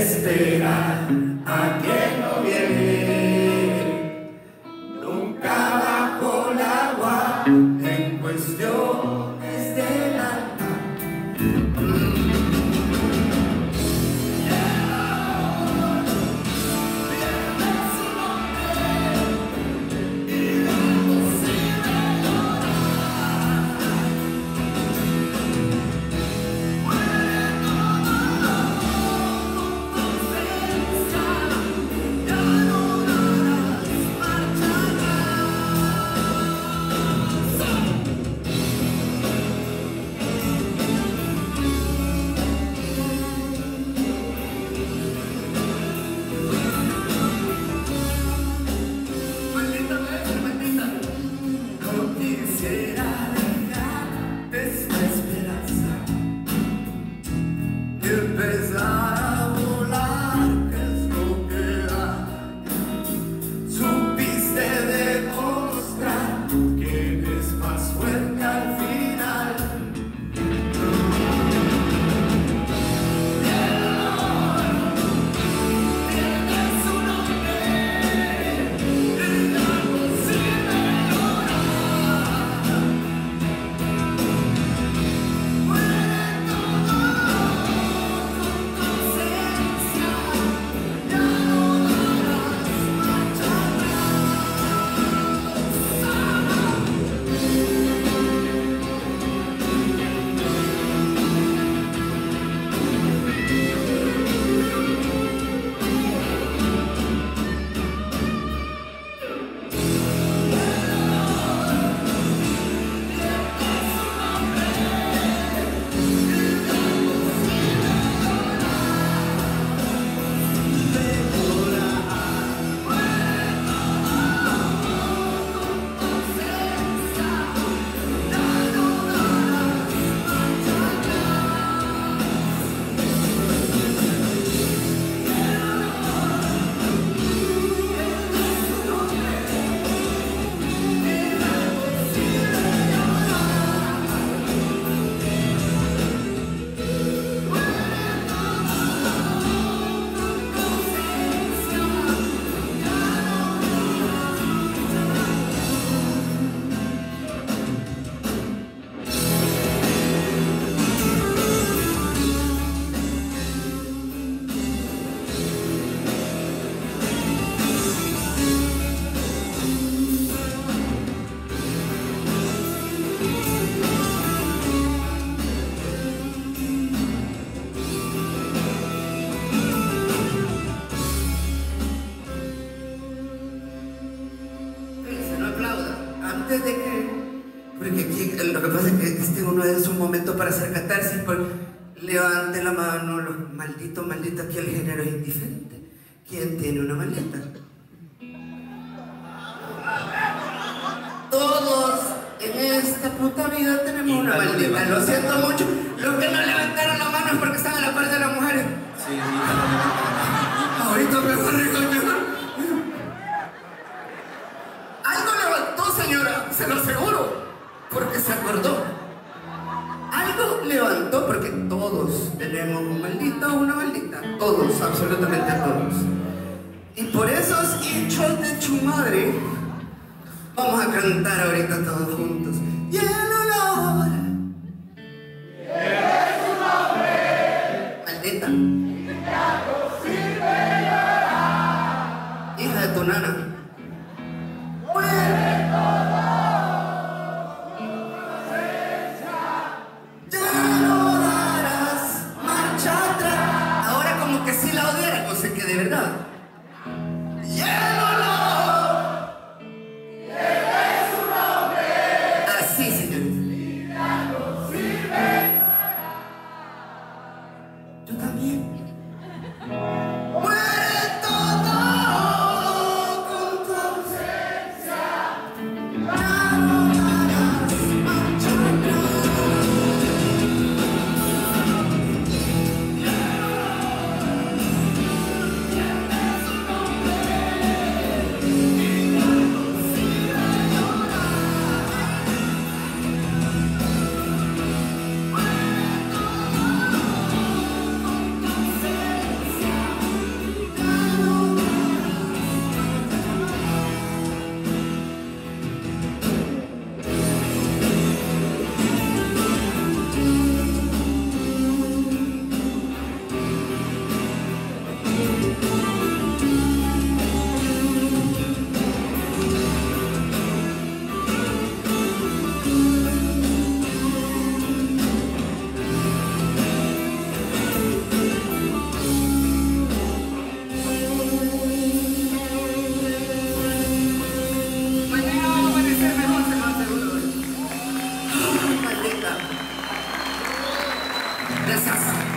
esperar a quien no viene, nunca bajo el agua en cuestiones del alma. Porque aquí lo que pasa es que este uno es un momento para hacer catarsis. Levante la mano, los malditos, aquí el género es indiferente. ¿Quién tiene una maldita? Todos en esta puta vida tenemos una maldita. Lo siento mucho. Los que no levantaron la mano es porque están a la par de las mujeres. Sí, ahorita me voy a regañar. Algo levantó, señora, se lo aseguro, porque se acordó. Algo levantó, porque todos tenemos un maldito o una maldita. Todos, absolutamente todos. Y por esos hechos de su madre, vamos a cantar ahorita todos juntos. Y el olor lleve su nombre. Maldita. Ya no sirve llorar. Hija de tu nana. Muere todo. Ya no darás marcha atrás. Ahora como que sí la odiara, cosa que de verdad. Y el olor lleve su nombre. así, señores. Ya no sirve llorar. Yo también. Muere todo con tu ausencia. Ya no darás marcha atrás. Lleve deshace.